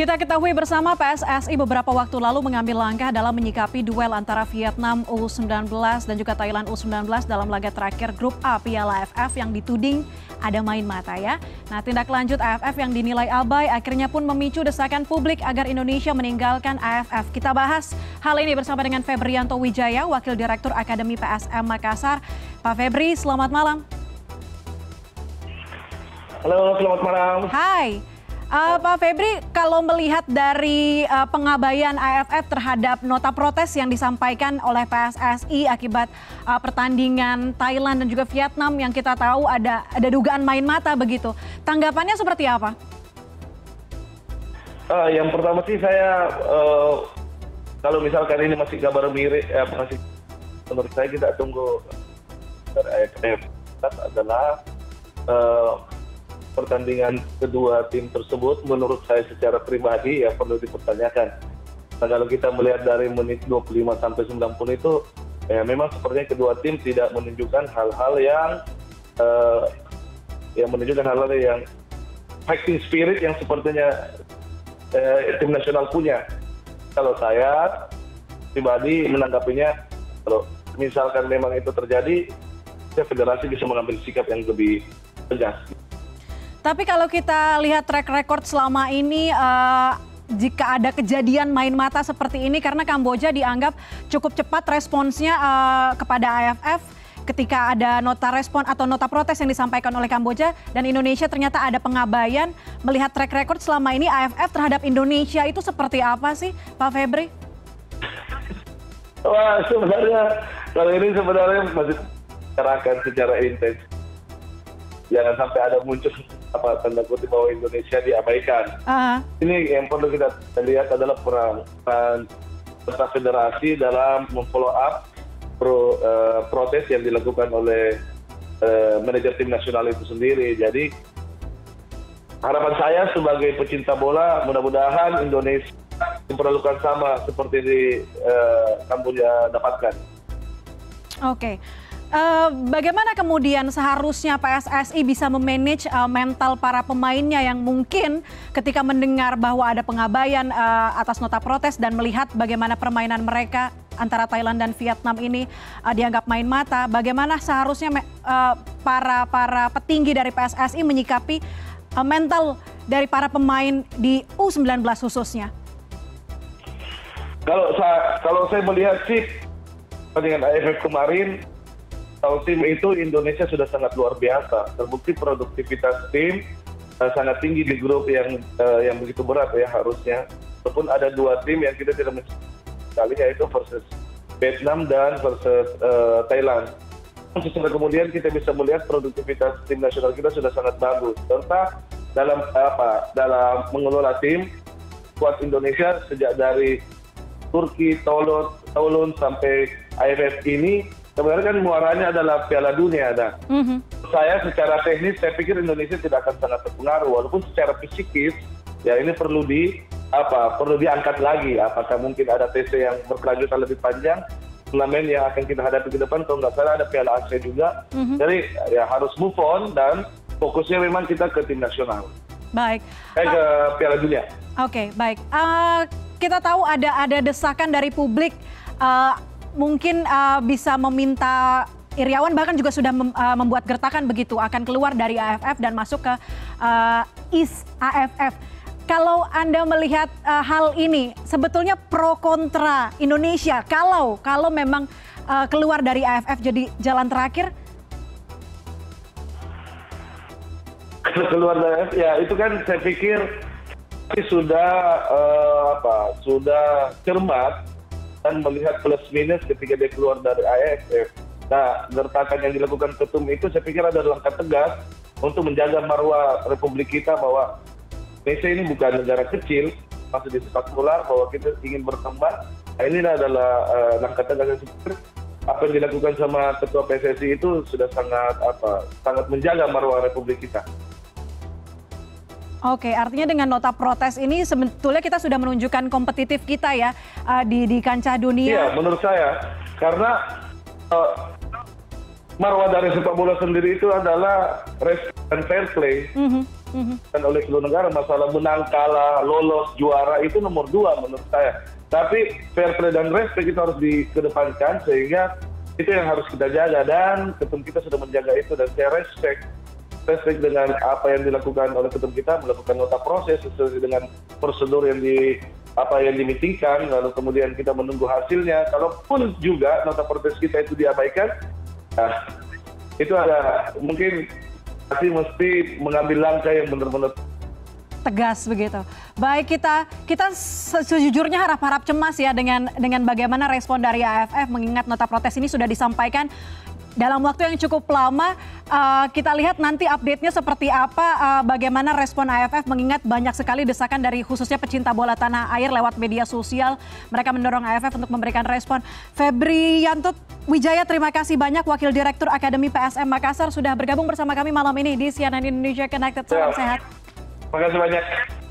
Kita ketahui bersama PSSI beberapa waktu lalu mengambil langkah dalam menyikapi duel antara Vietnam U19 dan juga Thailand U19 dalam laga terakhir Grup A Piala AFF yang dituding ada main mata ya. Nah, tindak lanjut AFF yang dinilai abai akhirnya pun memicu desakan publik agar Indonesia meninggalkan AFF. Kita bahas hal ini bersama dengan Febrianto Wijaya, Wakil Direktur Akademi PSM Makassar. Pak Febri, selamat malam. Halo, selamat malam. Hai. Pak Febri, kalau melihat dari pengabaian AFF terhadap nota protes yang disampaikan oleh PSSI akibat pertandingan Thailand dan juga Vietnam yang kita tahu ada dugaan main mata begitu, tanggapannya seperti apa? Yang pertama sih saya, kalau misalkan ini masih kabar mirip, masih menurut saya kita tunggu dari AFF adalah pertandingan kedua tim tersebut menurut saya secara pribadi ya perlu dipertanyakan. Nah, kalau kita melihat dari menit 25 sampai 90 itu ya memang sepertinya kedua tim tidak menunjukkan hal-hal yang fighting spirit yang sepertinya tim nasional punya. Kalau saya pribadi menanggapinya, kalau misalkan memang itu terjadi, federasi bisa mengambil sikap yang lebih tegas. Tapi kalau kita lihat track record selama ini, jika ada kejadian main mata seperti ini, karena Kamboja dianggap cukup cepat responsnya kepada AFF ketika ada nota respon atau nota protes yang disampaikan oleh Kamboja, dan Indonesia ternyata ada pengabaian. Melihat track record selama ini AFF terhadap Indonesia itu seperti apa sih, Pak Febri? Wah, sebenarnya kalau ini sebenarnya masih dibicarakan secara intens. Jangan sampai ada muncul tanda kutip bahwa Indonesia diabaikan. Ini yang perlu kita lihat adalah peran federasi dalam memfollow up protes yang dilakukan oleh manajer tim nasional itu sendiri. Jadi harapan saya sebagai pecinta bola, mudah-mudahan Indonesia diperlakukan sama seperti di Kamboja dapatkan. Oke. Bagaimana kemudian seharusnya PSSI bisa memanage mental para pemainnya yang mungkin ketika mendengar bahwa ada pengabaian atas nota protes dan melihat bagaimana permainan mereka antara Thailand dan Vietnam ini dianggap main mata, bagaimana seharusnya para petinggi dari PSSI menyikapi mental dari para pemain di U19 khususnya? Kalau saya melihat sih pertandingan AFF kemarin, tim itu Indonesia sudah sangat luar biasa. Terbukti produktivitas tim sangat tinggi di grup yang begitu berat ya harusnya. Walaupun ada dua tim yang kita tidak mencari, yaitu versus Vietnam dan versus Thailand. Secara kemudian kita bisa melihat produktivitas tim nasional kita sudah sangat bagus. Serta dalam mengelola tim, kuat Indonesia sejak dari Turki, Toulon sampai AFF ini. Sebenarnya kan muaranya adalah Piala Dunia. Saya secara teknis, saya pikir Indonesia tidak akan sangat terpengaruh. Walaupun secara psikis, ya ini perlu diangkat lagi. Apakah mungkin ada TC yang berkelanjutan lebih panjang, turnamen yang akan kita hadapi ke depan, kalau nggak salah ada Piala Asia juga. Jadi ya harus move on dan fokusnya memang kita ke tim nasional. Baik. Ke Piala Dunia. Oke, baik. Kita tahu ada desakan dari publik. Mungkin bisa meminta Iriawan bahkan juga sudah membuat gertakan begitu akan keluar dari AFF dan masuk ke East AFF. Kalau Anda melihat hal ini sebetulnya pro kontra Indonesia kalau memang keluar dari AFF jadi jalan terakhir? Keluar dari AFF ya itu kan saya pikir sudah cermat dan melihat plus minus ketika dia keluar dari AFF. Nah, gertakan yang dilakukan ketum itu saya pikir ada langkah tegas untuk menjaga marwah Republik kita bahwa Indonesia ini bukan negara kecil, masih di sepak bola, bahwa kita ingin berkembang. Nah, ini adalah langkah tegas yang seperti apa yang dilakukan sama Ketua PSSI itu sudah sangat menjaga marwah Republik kita. Oke, artinya dengan nota protes ini sebetulnya kita sudah menunjukkan kompetitif kita ya di kancah dunia. Iya, menurut saya. Karena marwah dari sepak bola sendiri itu adalah respect dan fair play. dan oleh seluruh negara. Masalah menang, kalah, lolos, juara itu nomor 2 menurut saya. Tapi fair play dan respect itu harus dikedepankan, sehingga itu yang harus kita jaga, dan ketum kita sudah menjaga itu, dan saya respect dengan apa yang dilakukan oleh ketum kita, melakukan nota proses sesuai dengan prosedur yang dimitingkan, lalu kemudian kita menunggu hasilnya. Kalaupun juga nota protes kita itu diabaikan, nah, itu ada mungkin mesti mengambil langkah yang benar-benar tegas begitu. Baik, kita sejujurnya harap-harap cemas ya dengan bagaimana respon dari AFF, mengingat nota protes ini sudah disampaikan dalam waktu yang cukup lama. Kita lihat nanti update-nya seperti apa, bagaimana respon AFF, mengingat banyak sekali desakan dari khususnya pecinta bola tanah air lewat media sosial. Mereka mendorong AFF untuk memberikan respon. Febrianto Wijaya, terima kasih banyak, Wakil Direktur Akademi PSM Makassar, sudah bergabung bersama kami malam ini di CNN Indonesia Connected. Salam sehat. Terima kasih banyak.